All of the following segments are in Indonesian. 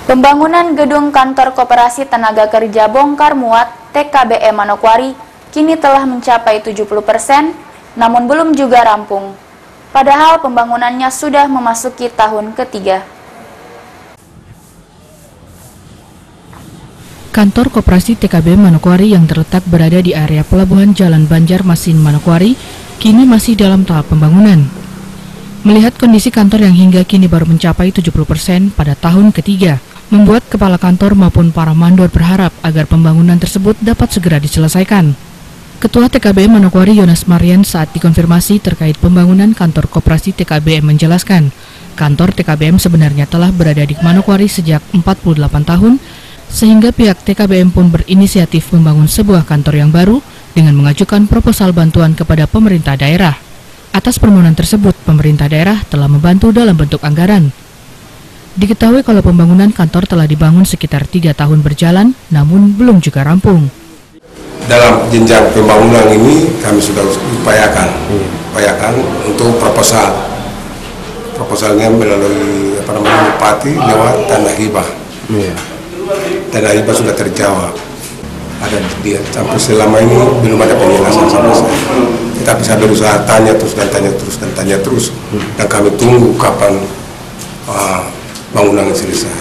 Pembangunan gedung kantor Koperasi Tenaga Kerja Bongkar Muat TKBM Manokwari kini telah mencapai 70%, namun belum juga rampung. Padahal pembangunannya sudah memasuki tahun ketiga. Kantor Koperasi TKBM Manokwari yang terletak berada di area pelabuhan Jalan Banjarmasin Manokwari kini masih dalam tahap pembangunan. Melihat kondisi kantor yang hingga kini baru mencapai 70% pada tahun ketiga, membuat kepala kantor maupun para mandor berharap agar pembangunan tersebut dapat segera diselesaikan. Ketua TKBM Manokwari Yonas Marian saat dikonfirmasi terkait pembangunan kantor Koperasi TKBM menjelaskan, kantor TKBM sebenarnya telah berada di Manokwari sejak 48 tahun, sehingga pihak TKBM pun berinisiatif membangun sebuah kantor yang baru dengan mengajukan proposal bantuan kepada pemerintah daerah. Atas permohonan tersebut, pemerintah daerah telah membantu dalam bentuk anggaran. Diketahui kalau pembangunan kantor telah dibangun sekitar 3 tahun berjalan, namun belum juga rampung. Dalam jenjang pembangunan ini kami sudah upayakan untuk proposal. Proposalnya melalui bupati lewat tanah hibah. Tanah hibah sudah terjawab. Ada dia sampai selama ini belum ada penjelasan sama saya. Tapi saya berusaha tanya terus dan kami tunggu kapan bangunan selesai.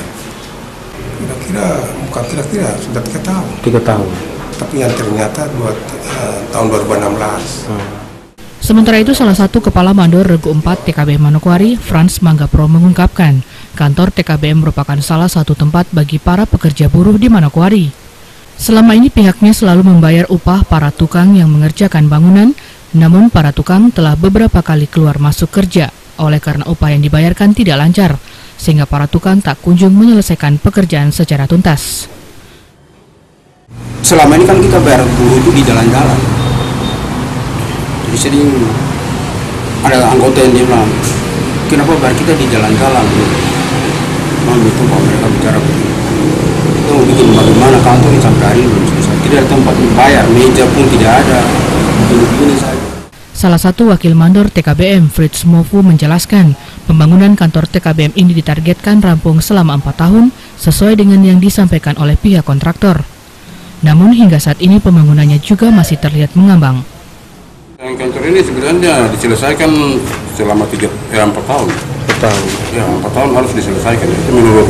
Kira-kira sudah 3 tahun. 3 tahun. Tapi yang ternyata tahun 2016. Sementara itu, salah satu kepala mandor Regu 4 TKBM Manokwari, Frans Manggapro, mengungkapkan kantor TKBM merupakan salah satu tempat bagi para pekerja buruh di Manokwari. Selama ini pihaknya selalu membayar upah para tukang yang mengerjakan bangunan, namun para tukang telah beberapa kali keluar masuk kerja oleh karena upah yang dibayarkan tidak lancar, sehingga para tukang tak kunjung menyelesaikan pekerjaan secara tuntas. Selama ini kan kita bayar buruh itu di jalan-jalan. Jadi sering ada anggota yang dia bilang, kenapa bayar kita di jalan-jalan? Memang itu kalau mereka bicara begini. Itu bikin bagaimana kantor sampai hari ini belum selesai. Tidak ada tempat membayar, meja pun tidak ada. Begini saja. Salah satu wakil mandor TKBM, Fritz Mofu, menjelaskan pembangunan kantor TKBM ini ditargetkan rampung selama 4 tahun sesuai dengan yang disampaikan oleh pihak kontraktor. Namun hingga saat ini pembangunannya juga masih terlihat mengambang. Kantor ini sebenarnya diselesaikan selama 4 tahun. 4 tahun. Ya, 4 tahun harus diselesaikan. Itu menurut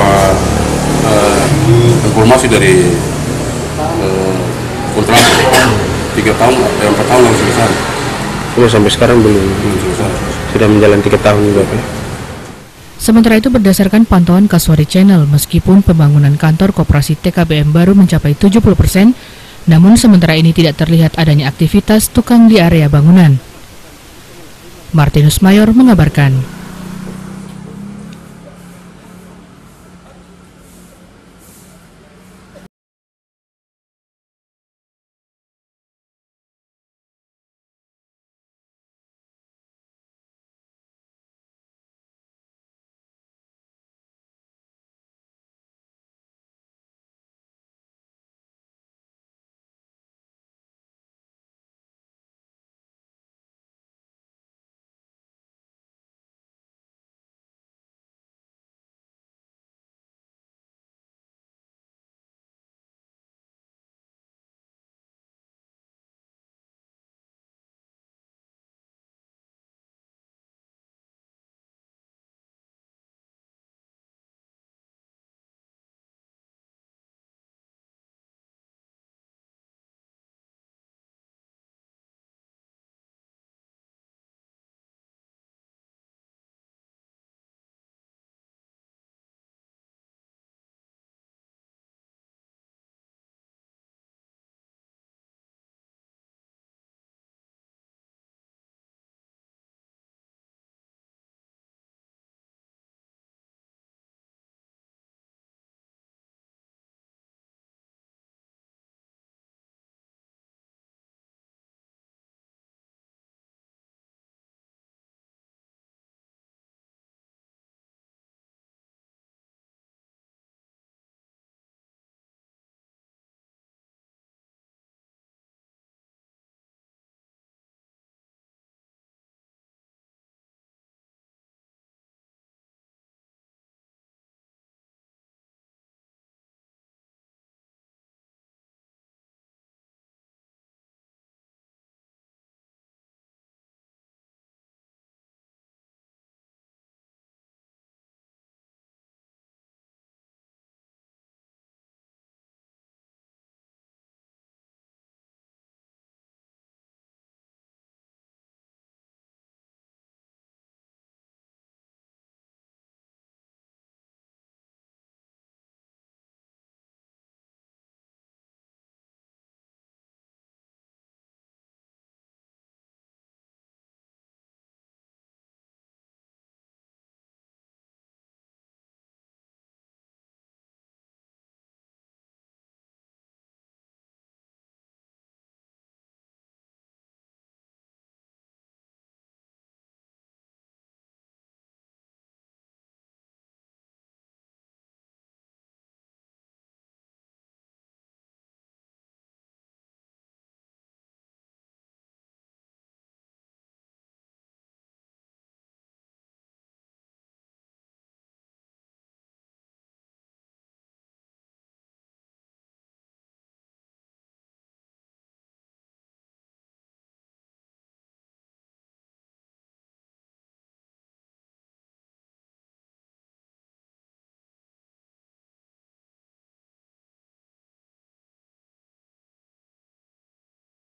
informasi dari kontraktor. 4 tahun harus selesai. Sampai sekarang belum selesai. Sudah menjalani 3 tahun juga. Sementara itu, berdasarkan pantauan Kasuari Channel, meskipun pembangunan kantor Koperasi TKBM baru mencapai 70%, namun sementara ini tidak terlihat adanya aktivitas tukang di area bangunan. Martinus Mayor mengabarkan.